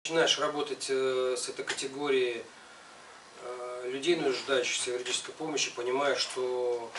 Начинаешь работать с этой категорией людей, нуждающихся в юридической помощи, понимая, что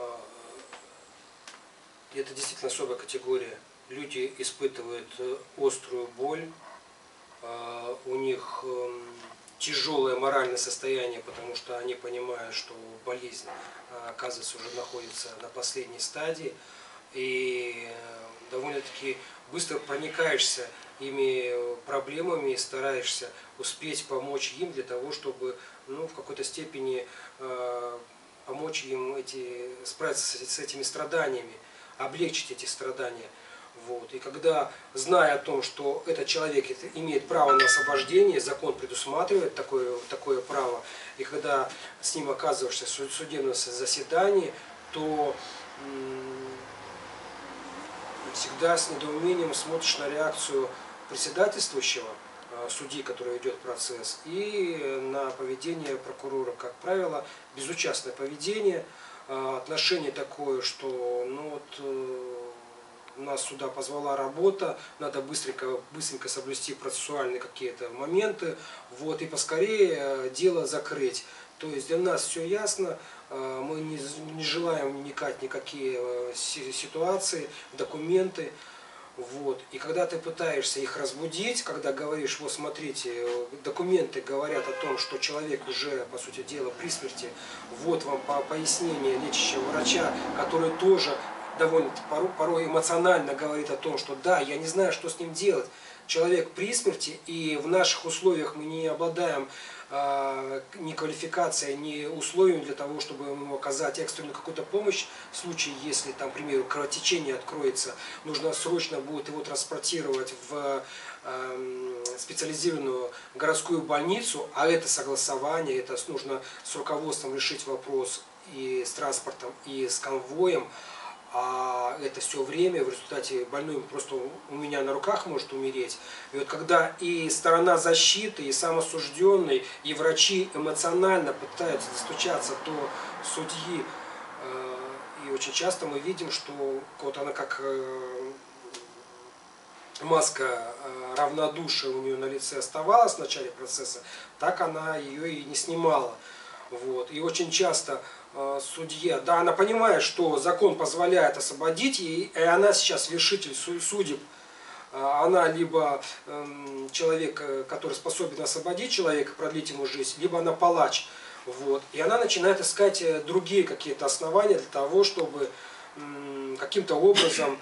это действительно особая категория. Люди испытывают острую боль, у них тяжелое моральное состояние, потому что они понимают, что болезнь, оказывается, уже находится на последней стадии, и довольно-таки быстро проникаешься ими проблемами и стараешься успеть помочь им для того, чтобы в какой-то степени помочь им справиться с этими страданиями, облегчить эти страдания. Вот. И когда, зная о том, что этот человек имеет право на освобождение, закон предусматривает такое право, и когда с ним оказываешься в судебном заседании, то всегда с недоумением смотришь на реакцию председательствующего, судьи, который ведет процесс, и на поведение прокурора. Как правило, безучастное поведение, отношение такое, что нас сюда позвала работа, надо быстренько соблюсти процессуальные какие-то моменты, и поскорее дело закрыть. То есть для нас все ясно, мы не желаем вникать в никакие ситуации, документы. И когда ты пытаешься их разбудить, когда говоришь, вот смотрите, документы говорят о том, что человек уже, по сути дела, при смерти, вот вам пояснение лечащего врача, который тоже довольно порой эмоционально говорит о том, что да, я не знаю, что с ним делать. Человек при смерти, и в наших условиях мы не обладаем ни квалификацией, ни условиями для того, чтобы ему оказать экстренную какую-то помощь. В случае, если, там, к примеру, кровотечение откроется, нужно срочно будет его транспортировать в специализированную городскую больницу, а это согласование, это нужно с руководством решить вопрос и с транспортом, и с конвоем. А это все время, в результате больной просто у меня на руках может умереть. И вот когда и сторона защиты, и сам осужденный, и врачи эмоционально пытаются достучаться до судьи, и очень часто мы видим, что вот она как маска равнодушия у нее на лице оставалась в начале процесса, так она ее и не снимала. И очень часто судья, да, она понимает, что закон позволяет освободить, и она сейчас вершитель судеб. Она либо человек, который способен освободить человека, продлить ему жизнь, либо она палач. И она начинает искать другие какие-то основания для того, чтобы каким-то образом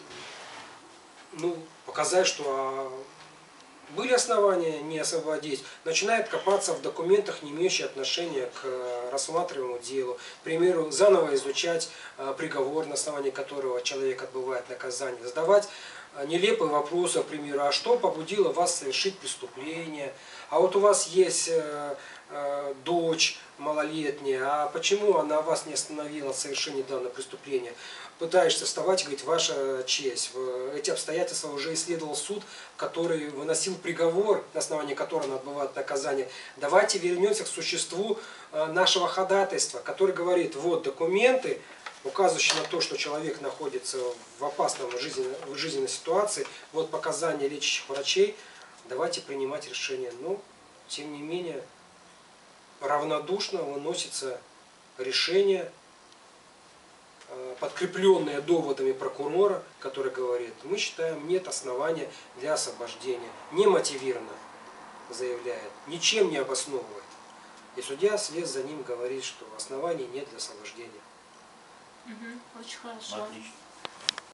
показать, что были основания не освободить, начинает копаться в документах, не имеющих отношения к рассматриваемому делу. К примеру, заново изучать приговор, на основании которого человек отбывает наказание. Задавать нелепые вопросы, к примеру, а что побудило вас совершить преступление? А вот у вас есть дочь малолетняя, а почему она вас не остановила в совершении данного преступления? Пытаешься вставать и говорить, ваша честь, эти обстоятельства уже исследовал суд, который выносил приговор, на основании которого он отбывает наказание. Давайте вернемся к существу нашего ходатайства, который говорит, вот документы, указывающие на то, что человек находится в опасной жизненной ситуации, вот показания лечащих врачей, давайте принимать решение. Но, тем не менее, равнодушно выносится решение, подкрепленное доводами прокурора, который говорит, мы считаем, нет основания для освобождения. Не мотивированно заявляет, ничем не обосновывает. И судья вслед за ним говорит, что оснований нет для освобождения. Очень хорошо. Отлично.